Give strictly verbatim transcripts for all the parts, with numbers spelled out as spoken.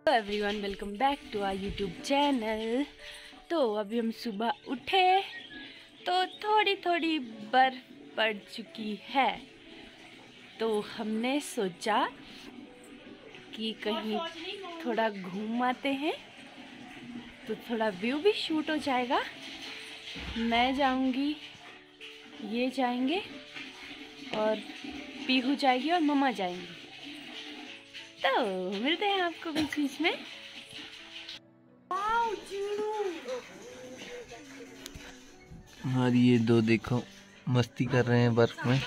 Hello everyone, welcome back to our YouTube channel. तो अभी हम सुबह उठे तो थोड़ी थोड़ी बर्फ पड़ चुकी है, तो हमने सोचा कि कहीं थोड़ा घूम आते हैं, तो थोड़ा व्यू भी शूट हो जाएगा। मैं जाऊंगी, ये जाएंगे और पीहू जाएगी और मम्मा जाएंगी। तो मिलते हैं आपको बीच बीच में। और ये दो देखो मस्ती कर रहे हैं बर्फ में।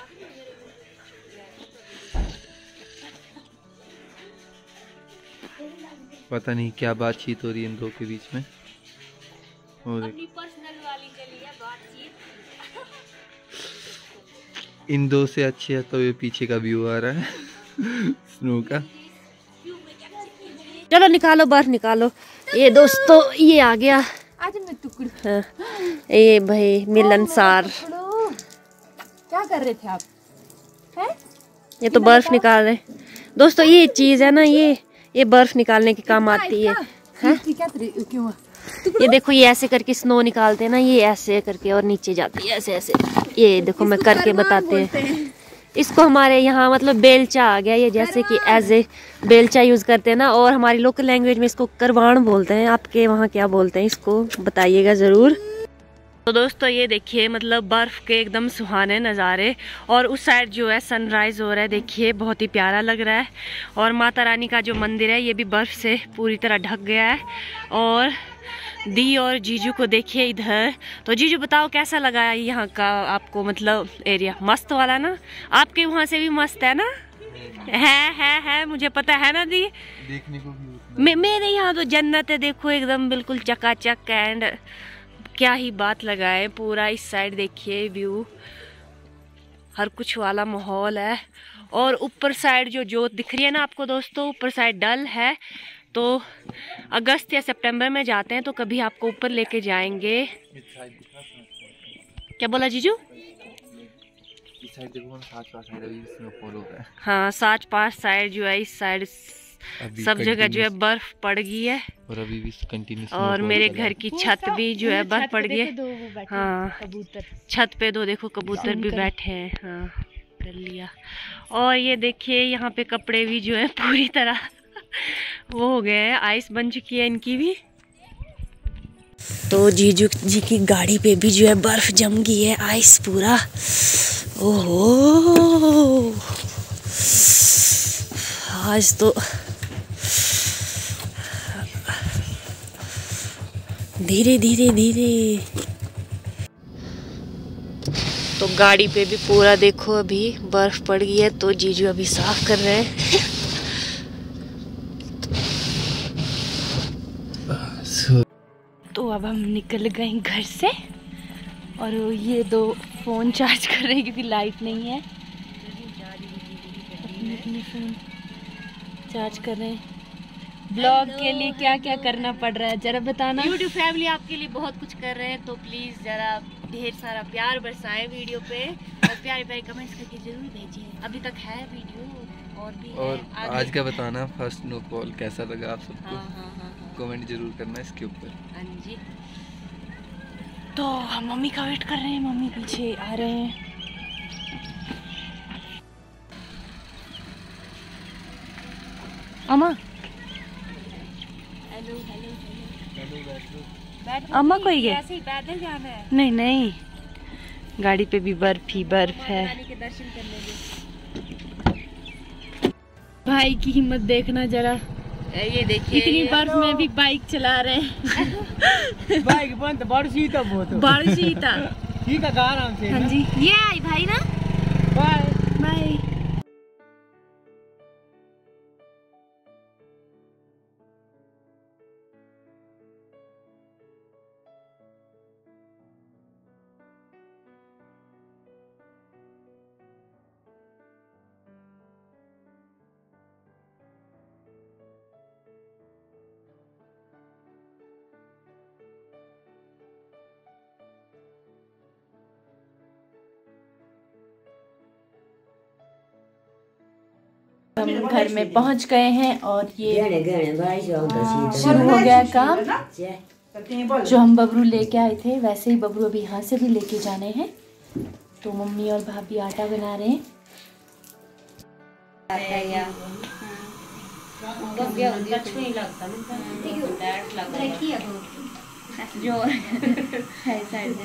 पता नहीं क्या बातचीत हो रही है इन दो के बीच में। और अपनी पर्सनल वाली चली है बातचीत। इन दो से अच्छे है तो ये पीछे का व्यू आ रहा है स्नो का। चलो निकालो बर्फ निकालो। ये दोस्तों ये आ गया। आज मैं टुकड़ हाँ, ये भाई मिलनसार। क्या कर रहे थे आप? हैं? ये तो बर्फ निकाल रहे दोस्तों। ये चीज है ना, ये ये बर्फ निकालने के काम आती है। हाँ? क्यों? ये देखो, ये ऐसे करके स्नो निकालते हैं ना, ये ऐसे करके और नीचे जाती है ऐसे ऐसे। ये देखो मैं करके बताते हैं इसको। हमारे यहाँ मतलब बेलचा आ गया ये, जैसे कि एज ए बेलचा यूज करते हैं ना, और हमारी लोकल लैंग्वेज में इसको करवाण बोलते हैं। आपके वहाँ क्या बोलते हैं इसको बताइएगा जरूर। तो दोस्तों ये देखिए, मतलब बर्फ के एकदम सुहाने नज़ारे, और उस साइड जो है सनराइज हो रहा है, देखिए बहुत ही प्यारा लग रहा है। और माता रानी का जो मंदिर है ये भी बर्फ से पूरी तरह ढक गया है। और दी और जीजू को देखिए इधर। तो जीजू बताओ कैसा लगा यहाँ का आपको, मतलब एरिया मस्त वाला ना? आपके वहाँ से भी मस्त है ना? है है है मुझे पता है ना दी। देखने को भी मे, मेरे यहाँ तो जन्नत है, देखो एकदम बिल्कुल चकाचक। एंड क्या ही बात लगाए, पूरा इस साइड देखिए व्यू, हर कुछ वाला माहौल है। और ऊपर साइड जो जोत दिख रही है ना आपको दोस्तों, ऊपर साइड डल है। तो अगस्त या सितंबर में जाते हैं तो कभी आपको ऊपर लेके जाएंगे। क्या बोला जीजू? इस साइड देखो, साच पास साइड अभी स्नोफॉल हो रहा है। हाँ, साच पास साइड जो है, इस साइड सब जगह जो है बर्फ पड़ गई है। और अभी भी कंटिन्यू। और मेरे घर की छत भी जो है बर्फ पड़ गई है। हाँ, छत पे दो देखो कबूतर भी बैठे हैं। हाँ, कर लिया। और ये देखिए यहाँ पे कपड़े भी जो है पूरी तरह वो हो गए हैं, आइस बन चुकी है इनकी भी। तो जीजू जी की गाड़ी पे भी जो है बर्फ जम गई है, आइस पूरा। ओहो, आज तो धीरे धीरे धीरे। तो गाड़ी पे भी पूरा देखो अभी बर्फ पड़ गई है, तो जीजू अभी साफ कर रहे हैं। तो अब हम निकल गए घर से, और ये दो फोन चार्ज कर रहे हैं क्योंकि लाइट नहीं है। अपने अपने फोन चार्ज कर रहे हैं। ब्लॉग के लिए क्या क्या करना पड़ रहा है जरा बताना। यूट्यूब फैमिली आपके लिए बहुत कुछ कर रहे हैं, तो प्लीज जरा ढेर सारा प्यार बरसाएं वीडियो पे, और प्यारे प्यारे कमेंट्स करके जरूर भेजिए। अभी तक है वीडियो और भी और है आज का बताना फर्स्ट स्नोफॉल कैसा लगा आप सबको। हाँ हाँ हाँ हाँ कमेंट जरूर करना इसके ऊपर। हाँ जी। तो हम मम्मी का वेट कर रहे हैं, मम्मी पीछे आ रहे हैं। अम्मा, हेलो हेलो अम्मा कोई गए? ऐसे ही पैदल जाना है। नहीं नहीं, गाड़ी पे भी बर्फ ही बर्फ है। के दर्शन करने भाई की हिम्मत देखना जरा, ये देखिए इतनी बर्फ में भी बाइक चला रहे हैं। बाइक बंद बारिश था बहुत। बारिश ही था। ठीक है, आराम से। हाँ जी, ये आई भाई ना। Bye bye. हम घर में पहुंच गए हैं और ये शुरू हो गया काम। जो हम बबरू लेके आए थे वैसे ही बबरू अभी यहाँ से भी लेके जाने हैं। तो मम्मी और भाभी आटा बना रहे हैं। जो है साइड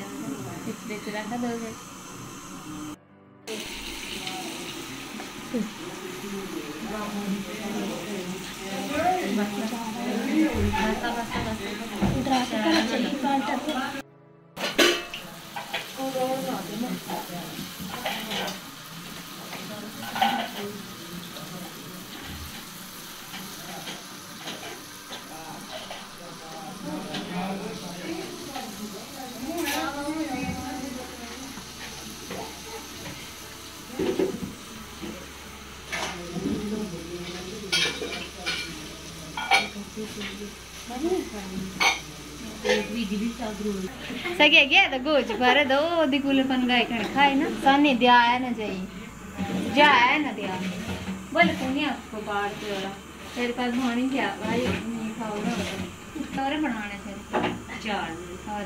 सके क्या तो गोच पर दो दिकुल पन गाय खण खाए ना सामने दिया है ना जाई जा है ना दिया बोले कोनी आपको बाढ़ के वाला तेरे पास भाणी क्या भाई नहीं खाओ ना तोरे बनाने थे चार और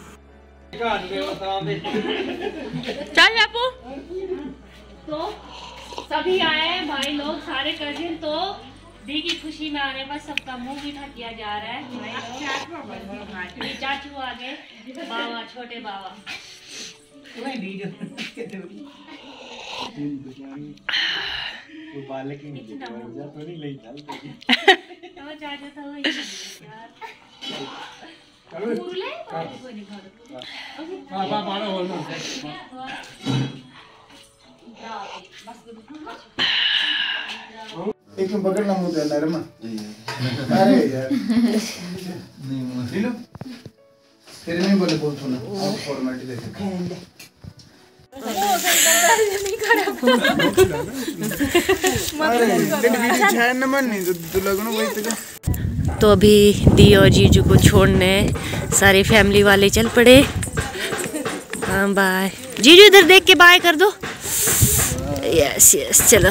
चल आपू। तो सभी आए भाई लोग सारे कजिन। तो दी की खुशी में आने पर सबका मुंह मीठा किया जा रहा है। चाचू आ गए, बाबा छोटे बाबा। एक में पकड़ना मुझे नरम। अरे यार नहीं लो तेरे नहीं बोले बोल सुना आप फॉर्मेलिटी देखे तो अभी दी और जीजू को छोड़ने सारे फैमिली वाले चल पड़े। हाँ बाय जीजू, इधर देख के बाय कर दो। यस यस चलो।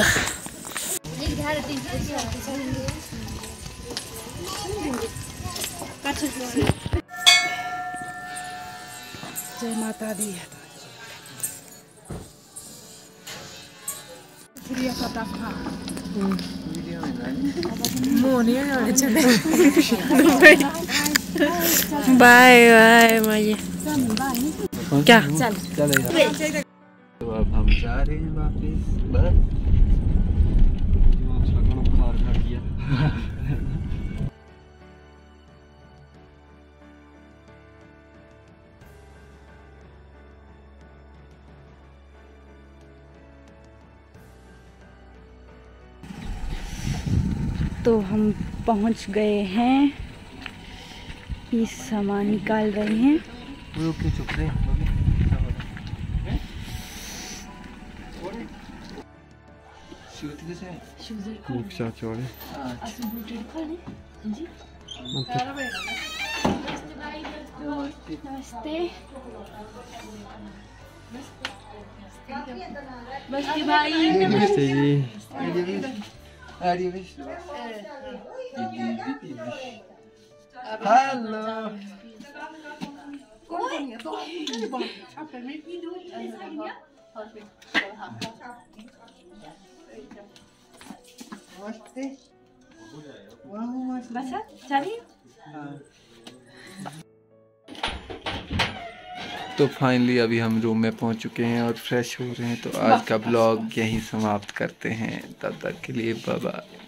जय माता दी। बाय बाय मजे क्या चल चलेगा। तो अब हम जा रहे हैं वापस बस। तो हम पहुंच गए हैं। ये सामान निकाल रहे हैं। ओके चुप रहे। खूब सा चौड़े। नमस्ते बस्ती भाई। नमस्ते जी। हेलो बस चलिए। तो फाइनली अभी हम रूम में पहुंच चुके हैं और फ्रेश हो रहे हैं। तो आज का ब्लॉग यहीं समाप्त करते हैं। तब तक के लिए बाय बाय।